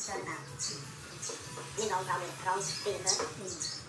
เชิญตามนี่น้องเราเนี่ยร้องเพลงนะ